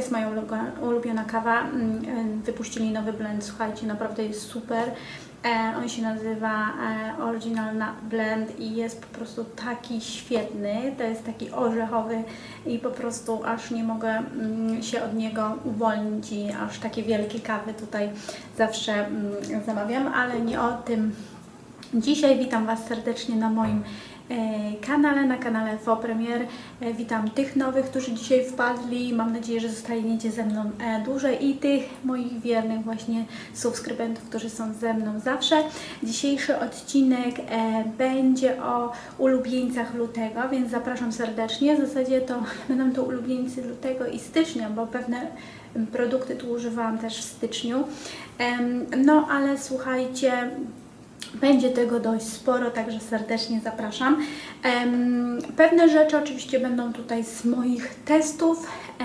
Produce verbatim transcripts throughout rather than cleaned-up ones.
jest moja ulubiona kawa. Wypuścili nowy blend, słuchajcie, naprawdę jest super. On się nazywa Original Blend i jest po prostu taki świetny. To jest taki orzechowy i po prostu aż nie mogę się od niego uwolnić i aż takie wielkie kawy tutaj zawsze zamawiam, ale nie o tym dzisiaj. Witam Was serdecznie na moim kanale, na kanale Fopremier. Witam tych nowych, którzy dzisiaj wpadli. Mam nadzieję, że zostaniecie ze mną dłużej i tych moich wiernych właśnie subskrybentów, którzy są ze mną zawsze. Dzisiejszy odcinek będzie o ulubieńcach lutego, więc zapraszam serdecznie. W zasadzie to będą to ulubieńcy lutego i stycznia, bo pewne produkty tu używałam też w styczniu. No ale słuchajcie, będzie tego dość sporo, także serdecznie zapraszam. Pewne rzeczy oczywiście będą tutaj z moich testów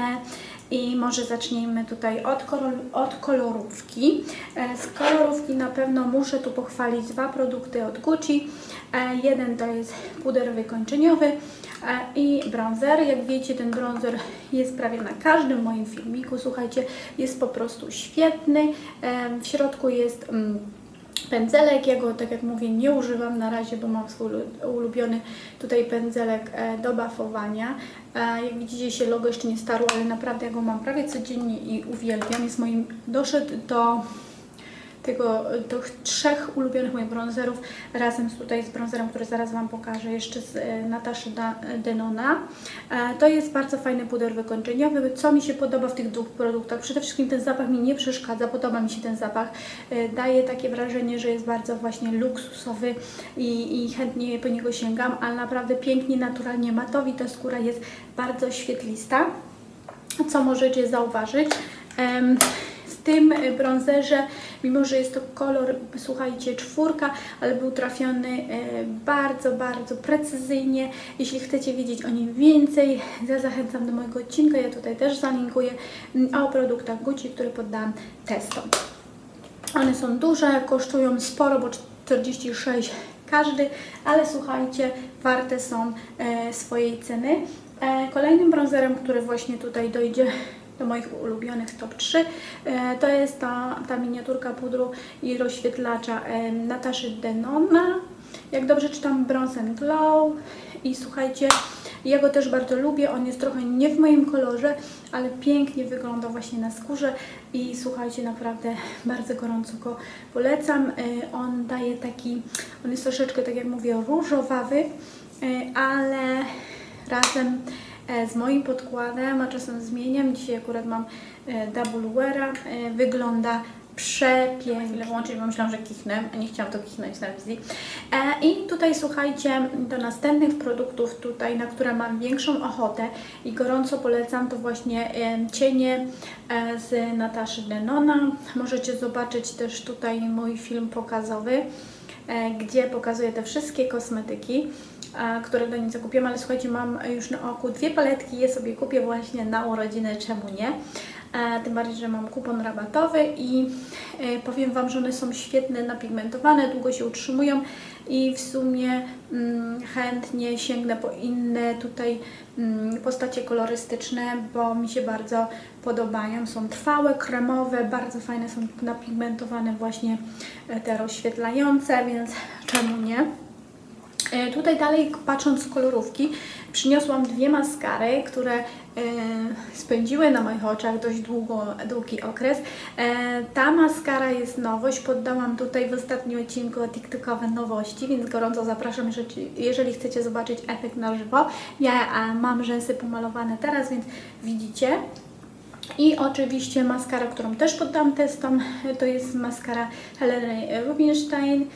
i może zacznijmy tutaj od, kolor, od kolorówki. Z kolorówki na pewno muszę tu pochwalić dwa produkty od Gucci. Jeden to jest puder wykończeniowy i bronzer. Jak wiecie, ten bronzer jest prawie na każdym moim filmiku. Słuchajcie, jest po prostu świetny. W środku jest pędzelek, ja go, tak jak mówię, nie używam na razie, bo mam swój ulubiony tutaj pędzelek do bafowania. Jak widzicie, się logo jeszcze nie starło, ale naprawdę ja go mam prawie codziennie i uwielbiam. Jest moim, doszedł do tego, do trzech ulubionych moich bronzerów razem z, tutaj z bronzerem, który zaraz Wam pokażę, jeszcze z Nataszy Denona. To jest bardzo fajny puder wykończeniowy. Co mi się podoba w tych dwóch produktach? Przede wszystkim ten zapach mi nie przeszkadza, podoba mi się ten zapach. Daje takie wrażenie, że jest bardzo właśnie luksusowy i, i chętnie po niego sięgam, ale naprawdę pięknie, naturalnie matowi. Ta skóra jest bardzo świetlista, co możecie zauważyć. W tym bronzerze, mimo że jest to kolor, słuchajcie, czwórka, ale był trafiony bardzo, bardzo precyzyjnie. Jeśli chcecie wiedzieć o nim więcej, ja zachęcam do mojego odcinka, ja tutaj też zalinkuję, o produktach Gucci, które poddałam testom. One są duże, kosztują sporo, bo czterdzieści sześć każdy, ale słuchajcie, warte są swojej ceny. Kolejnym bronzerem, który właśnie tutaj dojdzie do moich ulubionych top trzy, to jest ta, ta miniaturka pudru i rozświetlacza Nataszy Denona. Jak dobrze czytam, Bronze and Glow. I słuchajcie, ja go też bardzo lubię. On jest trochę nie w moim kolorze, ale pięknie wygląda właśnie na skórze. I słuchajcie, naprawdę bardzo gorąco go polecam. On daje taki, on jest troszeczkę, tak jak mówię, różowawy, ale razem z moim podkładem, a czasem zmieniam. Dzisiaj akurat mam double weara. Wygląda przepięknie. Chwilę włączyć, bo myślałam, że kichnę, a nie chciałam to kichnąć na wizji. I tutaj słuchajcie, do następnych produktów tutaj, na które mam większą ochotę i gorąco polecam, to właśnie cienie z Nataszy Denona. Możecie zobaczyć też tutaj mój film pokazowy, gdzie pokazuję te wszystkie kosmetyki, które do niej zakupiłam, ale słuchajcie, mam już na oku dwie paletki, je sobie kupię właśnie na urodziny, czemu nie? Tym bardziej, że mam kupon rabatowy i powiem Wam, że one są świetne, napigmentowane, długo się utrzymują i w sumie mm, chętnie sięgnę po inne tutaj mm, postacie kolorystyczne, bo mi się bardzo podobają. Są trwałe, kremowe, bardzo fajne, są napigmentowane właśnie te rozświetlające, więc czemu nie? Tutaj dalej, patrząc z kolorówki, przyniosłam dwie maskary, które e, spędziły na moich oczach dość długo, długi okres. E, ta maskara jest nowość, poddałam tutaj w ostatnim odcinku o TikTokowe nowości, więc gorąco zapraszam, jeżeli, jeżeli chcecie zobaczyć efekt na żywo. Ja a, mam rzęsy pomalowane teraz, więc widzicie. I oczywiście maskara, którą też poddam testom, to jest maskara Heleny Rubinstein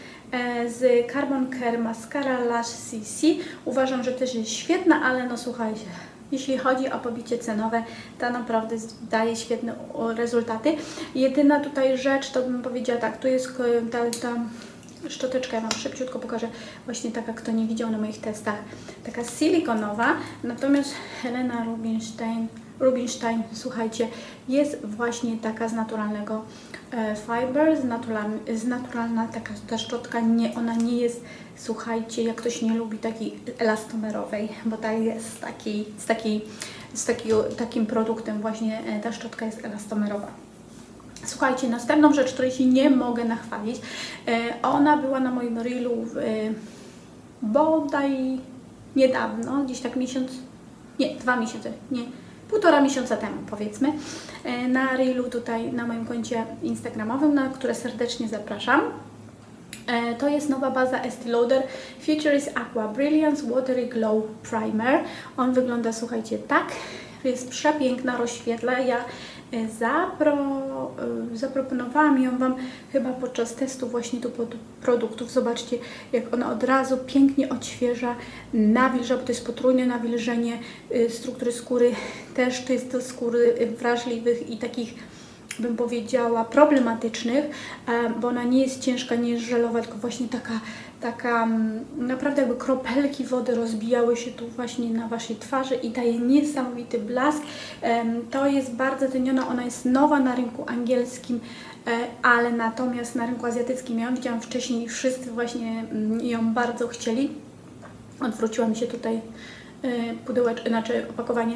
z Carbon Care Mascara Lash C C. Uważam, że też jest świetna, ale no słuchajcie, jeśli chodzi o pobicie cenowe, ta naprawdę daje świetne rezultaty. Jedyna tutaj rzecz, to bym powiedziała tak, tu jest ta, ta szczoteczka, ja Wam szybciutko pokażę, właśnie taka, kto nie widział na moich testach, taka silikonowa, natomiast Helena Rubinstein Rubinstein, słuchajcie, jest właśnie taka z naturalnego e, fiber, z, naturalna, z naturalna taka ta szczotka, nie, ona nie jest, słuchajcie, jak ktoś nie lubi takiej elastomerowej, bo ta jest z takiej, z takiej z takiego, takim produktem właśnie ta szczotka jest elastomerowa. Słuchajcie, następną rzecz, której się nie mogę nachwalić, ona była na moim reelu bodaj niedawno, gdzieś tak miesiąc, nie, dwa miesiące, nie, półtora miesiąca temu powiedzmy, na reelu tutaj na moim koncie instagramowym, na które serdecznie zapraszam. To jest nowa baza Estee Lauder Futurist Aqua Brilliance Watery Glow Primer. On wygląda, słuchajcie, tak, jest przepiękna, rozświetla. Ja zapro, zaproponowałam ją Wam chyba podczas testu właśnie tu pod produktów. Zobaczcie, jak ona od razu pięknie odświeża, nawilża, bo to jest potrójne nawilżenie struktury skóry. Też to jest do skóry wrażliwych i takich, bym powiedziała, problematycznych, bo ona nie jest ciężka, nie jest żelowa, tylko właśnie taka, taka naprawdę jakby kropelki wody rozbijały się tu właśnie na Waszej twarzy i daje niesamowity blask. To jest bardzo ceniona, ona jest nowa na rynku angielskim, ale natomiast na rynku azjatyckim ja ją widziałam wcześniej i wszyscy właśnie ją bardzo chcieli. Odwróciła mi się tutaj pudełeczko, znaczy opakowanie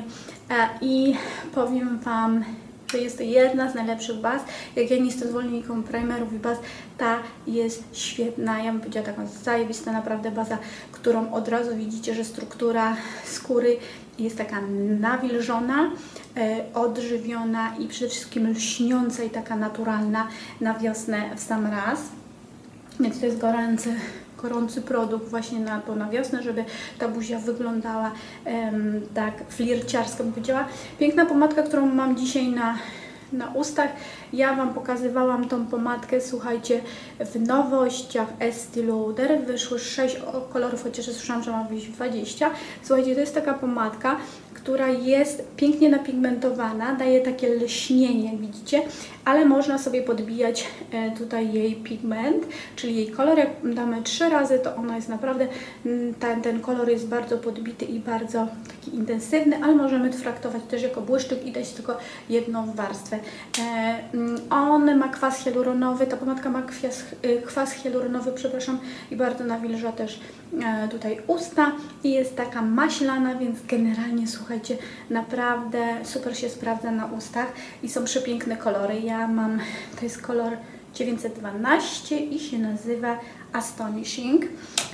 i powiem Wam, że jest to jedna z najlepszych baz. Jak ja nie jestem zwolennikiem primerów i baz, ta jest świetna. Ja bym powiedziała taką zajebista naprawdę baza, którą od razu widzicie, że struktura skóry jest taka nawilżona, e, odżywiona i przede wszystkim lśniąca i taka naturalna na wiosnę w sam raz. Więc to jest gorący, gorący produkt właśnie na to na wiosnę, żeby ta buzia wyglądała um, tak flirciarsko, bym powiedziała. Piękna pomadka, którą mam dzisiaj na, na ustach. Ja Wam pokazywałam tą pomadkę, słuchajcie, w nowościach Estee Lauder. Wyszły sześć kolorów, chociaż słyszałam, że ma wyjść dwadzieścia. Słuchajcie, to jest taka pomadka, która jest pięknie napigmentowana, daje takie lśnienie, jak widzicie, ale można sobie podbijać e, tutaj jej pigment, czyli jej kolor. Jak damy trzy razy, to ona jest naprawdę, ten, ten kolor jest bardzo podbity i bardzo taki intensywny, ale możemy traktować też jako błyszczyk i dać tylko jedną warstwę. E, on ma kwas hialuronowy, ta pomadka ma kwas, kwas hialuronowy, przepraszam, i bardzo nawilża też e, tutaj usta i jest taka maślana, więc generalnie, słuchajcie, naprawdę super się sprawdza na ustach i są przepiękne kolory. Ja mam, to jest kolor dziewięćset dwanaście i się nazywa Astonishing.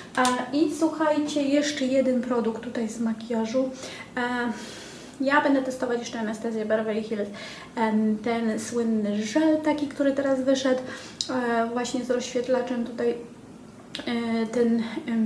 I słuchajcie, jeszcze jeden produkt tutaj z makijażu. Ja będę testować jeszcze Anastasia Beverly Hills, ten słynny żel taki, który teraz wyszedł, właśnie z rozświetlaczem tutaj, ten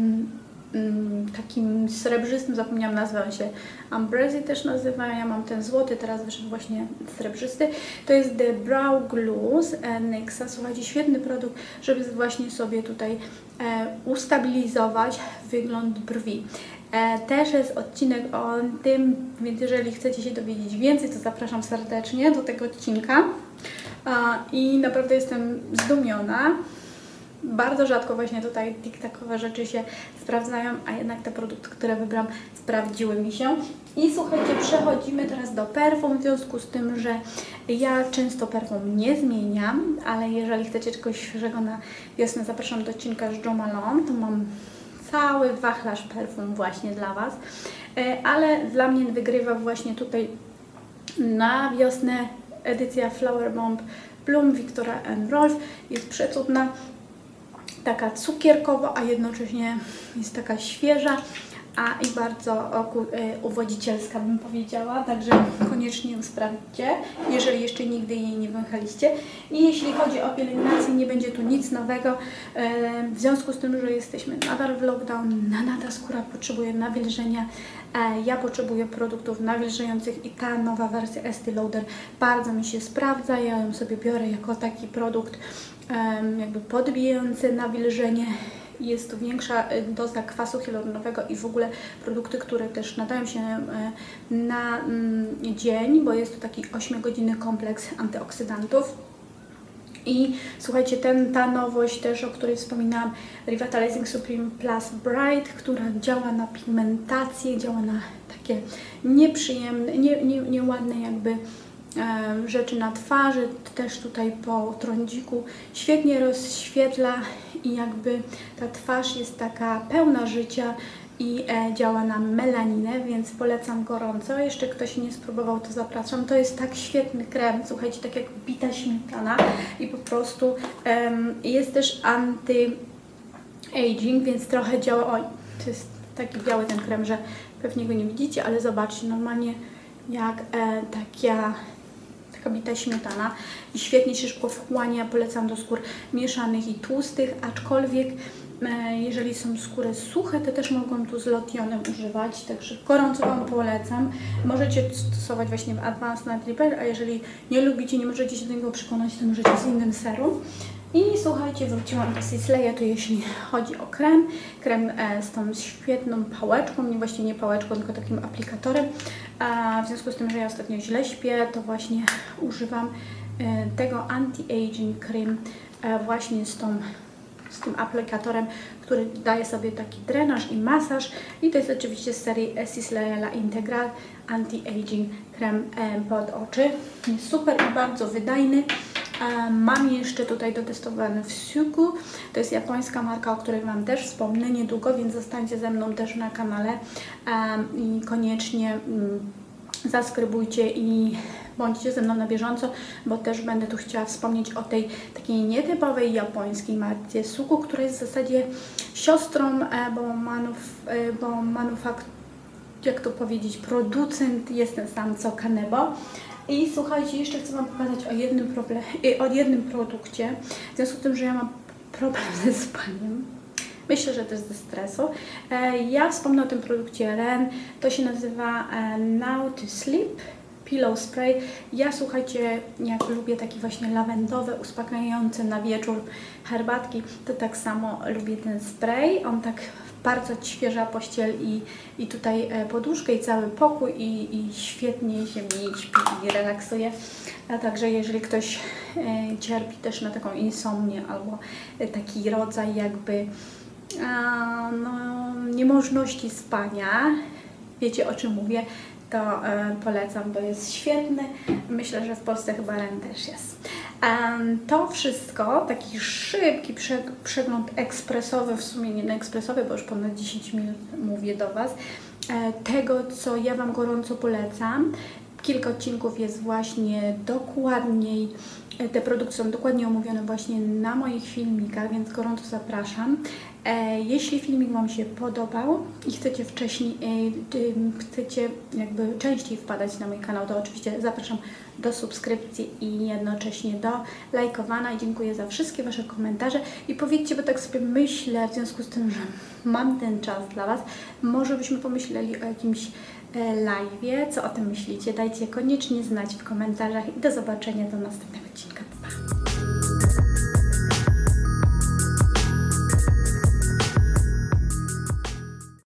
takim srebrzystym, zapomniałam nazwę, on się Ambrosy też nazywa, ja mam ten złoty, teraz wyszedł właśnie srebrzysty. To jest The Brow Glue z Nyxa, słuchajcie, świetny produkt, żeby właśnie sobie tutaj e, ustabilizować wygląd brwi. E, też jest odcinek o tym, więc jeżeli chcecie się dowiedzieć więcej, to zapraszam serdecznie do tego odcinka. E, I naprawdę jestem zdumiona. Bardzo rzadko właśnie tutaj tiktokowe rzeczy się sprawdzają, a jednak te produkty, które wybrałam, sprawdziły mi się. I słuchajcie, przechodzimy teraz do perfum, w związku z tym, że ja często perfum nie zmieniam, ale jeżeli chcecie czegoś świeżego na wiosnę, zapraszam do odcinka z Jo Malone, to mam cały wachlarz perfum właśnie dla Was, ale dla mnie wygrywa właśnie tutaj na wiosnę edycja Flower Bomb Bloom Victoria and Rolf, jest przecudna. Taka cukierkowa, a jednocześnie jest taka świeża, a i bardzo uwodzicielska, bym powiedziała, także koniecznie ją sprawdźcie, jeżeli jeszcze nigdy jej nie wąchaliście. I jeśli chodzi o pielęgnację, nie będzie tu nic nowego, w związku z tym, że jesteśmy nadal w lockdown, nadal skóra potrzebuje nawilżenia, ja potrzebuję produktów nawilżających i ta nowa wersja Estee Lauder bardzo mi się sprawdza, ja ją sobie biorę jako taki produkt jakby podbijający nawilżenie. Jest tu większa doza kwasu hialuronowego i w ogóle produkty, które też nadają się na dzień, bo jest to taki ośmiogodzinny kompleks antyoksydantów. I słuchajcie, ten, ta nowość też, o której wspominałam, Revitalizing Supreme Plus Bright, która działa na pigmentację, działa na takie nieprzyjemne, nie, nie, nieładne jakby e, rzeczy na twarzy, też tutaj po trądziku. Świetnie rozświetla i jakby ta twarz jest taka pełna życia i e, działa na melaninę, więc polecam gorąco. Jeszcze ktoś nie spróbował, to zapraszam. To jest tak świetny krem, słuchajcie, tak jak bita śmietana i po prostu em, jest też anti-aging, więc trochę działa. Oj, to jest taki biały ten krem, że pewnie go nie widzicie, ale zobaczcie, normalnie jak e, taka, taka bita śmietana i świetnie się szybko wchłania. Polecam do skór mieszanych i tłustych, aczkolwiek e, jeżeli są skóry suche, to też mogą tu z lotionem używać, także gorąco Wam polecam. Możecie stosować właśnie w Advanced Night Repair, a jeżeli nie lubicie, nie możecie się do niego przekonać, to możecie z innym serum. I słuchajcie, wróciłam do Sisleya, to jeśli chodzi o krem, krem e, z tą świetną pałeczką, nie właściwie nie pałeczką, tylko takim aplikatorem. A w związku z tym, że ja ostatnio źle śpię, to właśnie używam e, tego anti-aging cream e, właśnie z tą z tym aplikatorem, który daje sobie taki drenaż i masaż. I to jest oczywiście z serii Sisley La Integral Anti-Aging Krem pod oczy. Jest super i bardzo wydajny. Mam jeszcze tutaj dotestowany w Suku. To jest japońska marka, o której Wam też wspomnę niedługo, więc zostańcie ze mną też na kanale i koniecznie zaskrybujcie i bądźcie ze mną na bieżąco, bo też będę tu chciała wspomnieć o tej takiej nietypowej japońskiej marce Suku, która jest w zasadzie siostrą, bo, manuf, bo manufakt, jak to powiedzieć, producent jest ten sam co Kanebo. I słuchajcie, jeszcze chcę Wam pokazać o jednym, problem, o jednym produkcie, w związku z tym, że ja mam problem ze spaniem. Myślę, że też ze stresu. Ja wspomnę o tym produkcie Ren. To się nazywa Now to Sleep Pillow Spray. Ja, słuchajcie, jak lubię takie właśnie lawendowe, uspokajające na wieczór herbatki, to tak samo lubię ten spray. On tak bardzo świeża pościel i, i tutaj poduszkę i cały pokój i, i świetnie się mi śpi i relaksuje. A także jeżeli ktoś e, cierpi też na taką insomnię albo taki rodzaj jakby a, no, niemożności spania, wiecie o czym mówię, to e, polecam, bo jest świetny. Myślę, że w Polsce chyba Ren też jest. E, to wszystko, taki szybki prze, przegląd ekspresowy, w sumie nie ekspresowy, bo już ponad dziesięć minut mówię do Was, e, tego, co ja Wam gorąco polecam. Kilka odcinków jest właśnie dokładniej, te produkty są dokładnie omówione właśnie na moich filmikach, więc gorąco zapraszam. E, jeśli filmik Wam się podobał i chcecie wcześniej, e, chcecie jakby częściej wpadać na mój kanał, to oczywiście zapraszam do subskrypcji i jednocześnie do lajkowania. I dziękuję za wszystkie Wasze komentarze. I powiedzcie, bo tak sobie myślę, w związku z tym, że mam ten czas dla Was, może byśmy pomyśleli o jakimś live'ie. Co o tym myślicie? Dajcie koniecznie znać w komentarzach i do zobaczenia do następnego odcinka.